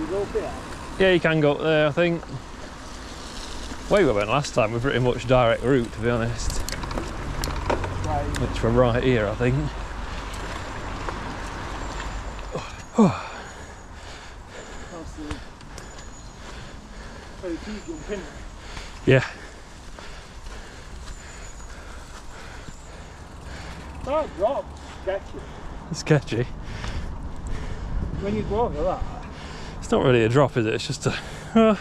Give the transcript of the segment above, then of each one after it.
go up here? Yeah, you can go up there, I think. Way we went last time, we're pretty much direct route, to be honest. Right. Which we're right here, I think. That's the MTB Jumping. Yeah. Oh, drop. Sketchy. Sketchy. When you go over that, It's not really a drop, is it? It's just a... the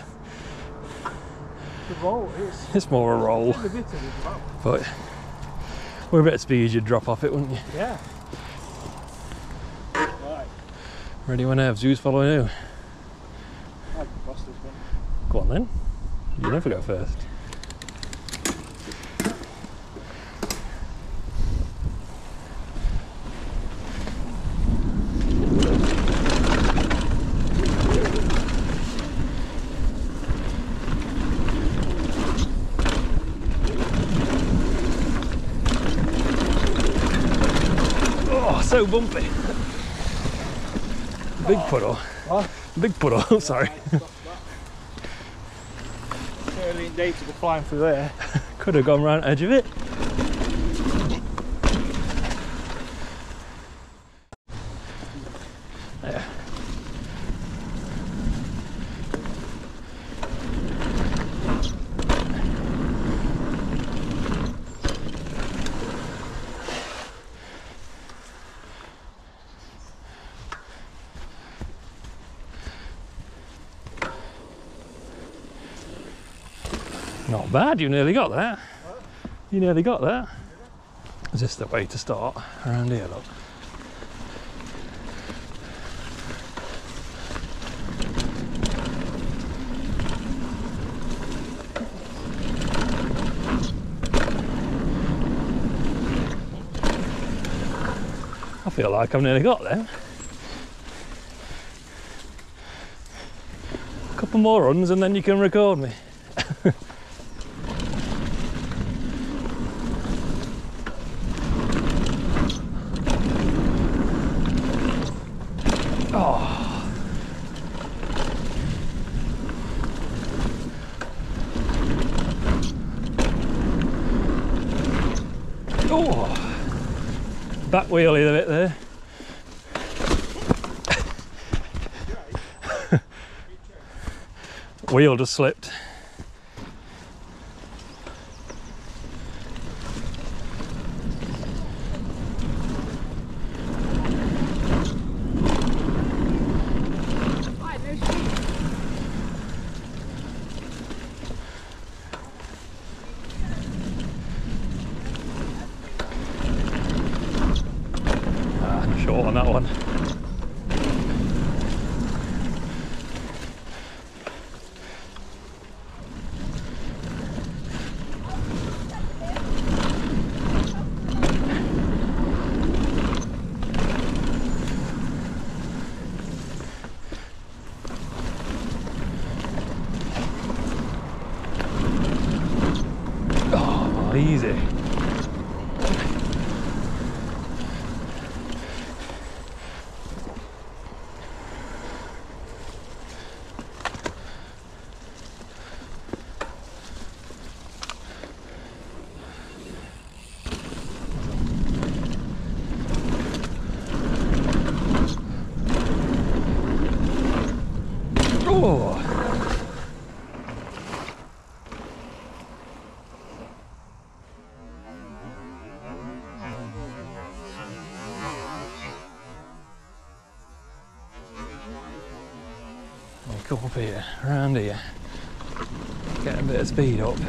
roll is. it's more a roll. A bit of it as well. But with a bit of speed, you'd drop off it, wouldn't you? Yeah. Right. Ready whenever. Who's following who? I'd cross this one. Go on then. You never go first. Oh, so bumpy. Big puddle. What? Big puddle, sorry. Early in day to go flying through there. Could have gone round the edge of it. Yeah. Not bad, you nearly got that. What? You nearly got that. Is this the way to start? Around here, look. I feel like I've nearly got them. A couple more runs and then you can record me. Oh. Oh. Back wheelie a bit there. Wheel just slipped. Short on that one. Oh, easy. Oh. Go up here, around here, get a bit of speed up.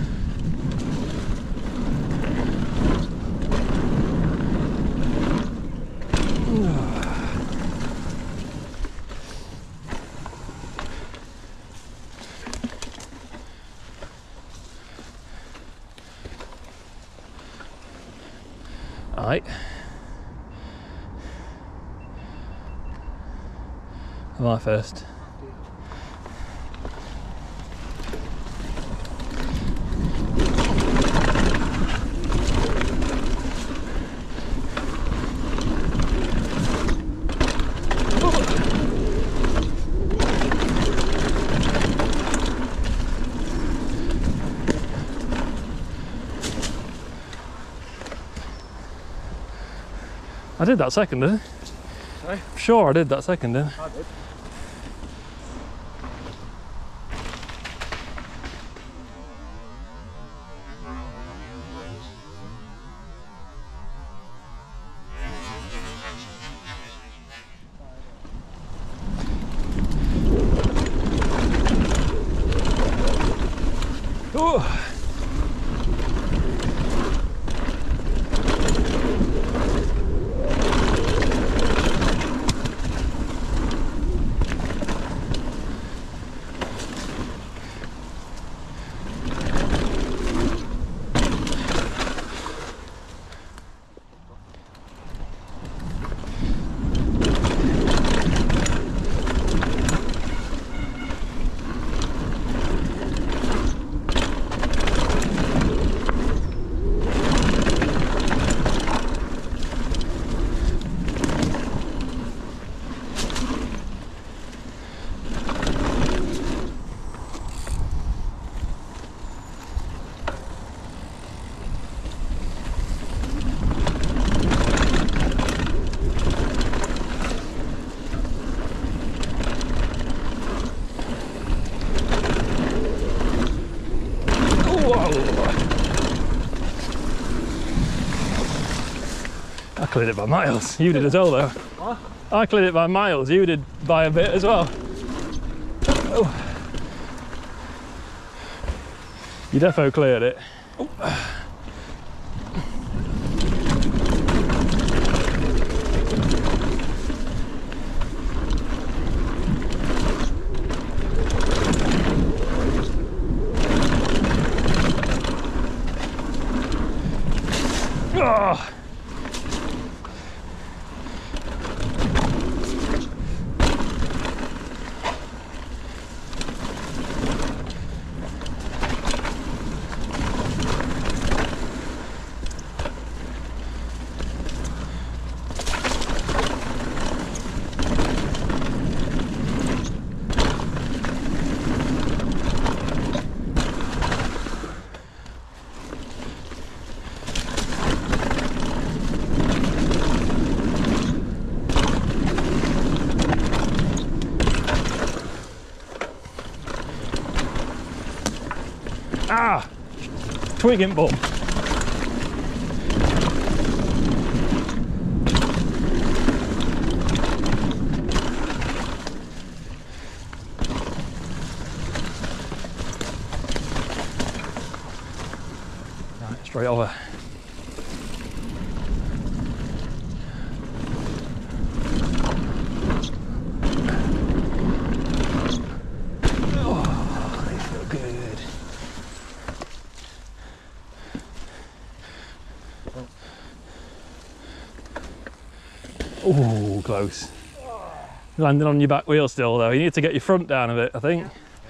Right. Am I first? I did that second, didn't I? Sorry? Sure, I did that second, didn't I? I did. Ooh. I cleared it by miles. You did as well though. What? I cleared it by miles. You did by a bit as well. Oh. You defo cleared it. Oh. Oh. Ah! Twigging bum. Right, straight over. Oh, they feel good. Oh, close. Landing on your back wheel still though. You need to get your front down a bit, I think.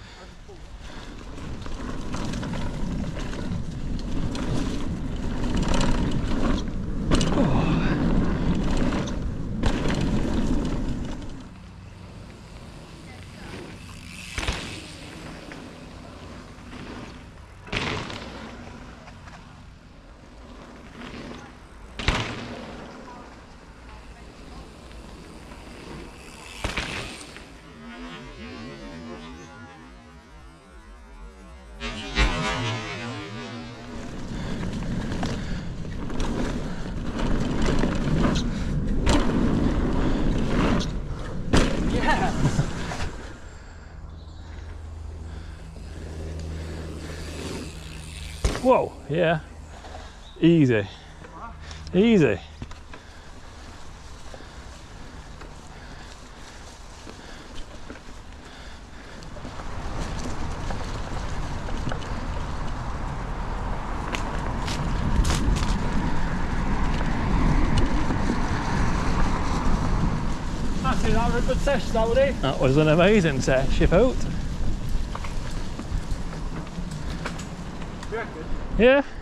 Whoa, yeah. Easy. Easy. That was a good test, that was it. That was an amazing test, you thought? You reckon? Yeah.